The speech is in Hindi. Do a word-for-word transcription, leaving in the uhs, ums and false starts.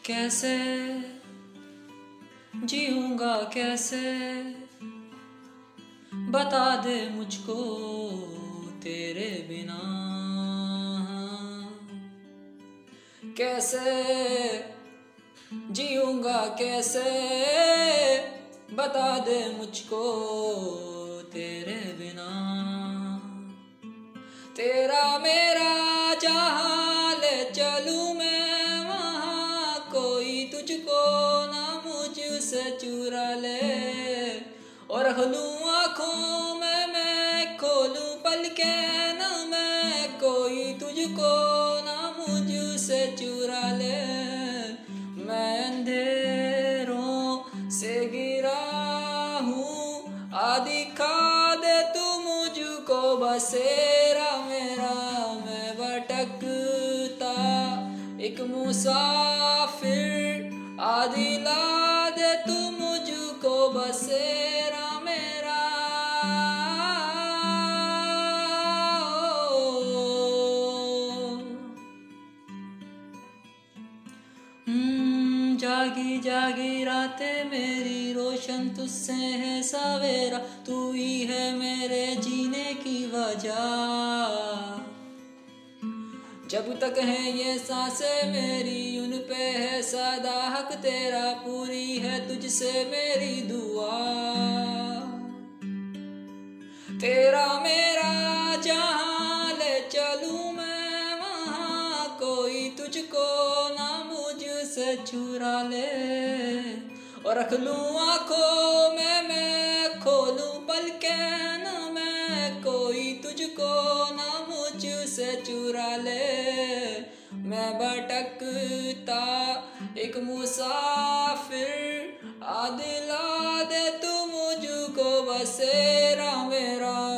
कैसे जीऊंगा कैसे, बता दे मुझको तेरे बिना। कैसे जीऊंगा कैसे, बता दे मुझको तेरे बिना। तेरा मेरा जहाँ ले चलूं मैं, वहाँ कोई तुझको ना मुझसे चुरा ले। और हलूं आँखों में मैं खोलूं पलकें ना मैं, कोई तुझको ना मुझसे चुरा ले। मैं अंधेरों से गिरा हूँ, आ दिखा दे तू मुझको बसेरा मेरा। मैं भटकता एक मुसाफिर, आ दिला दे तू मुझको बसेरा मेरा। हम्म जागी जागी रातें मेरी रोशन तुझसे है सवेरा, तू ही है मेरे जीने की वजह। जब तक है ये सांसें मेरी उन पे है सदा हक तेरा, पूरी है तुझसे मेरी दुआ। तेरा मेरा जहाँ ले चलूं मैं, वहाँ कोई तुझको ना मुझसे चुरा ले। और रख लूं आँखों में मैं खोलूं पलकें ना मैं, कोई तुझको ना मुझसे चुरा ले। मैं भटकता एक मुसाफिर, आ दिला दे तू मुझको बसेरा मेरा।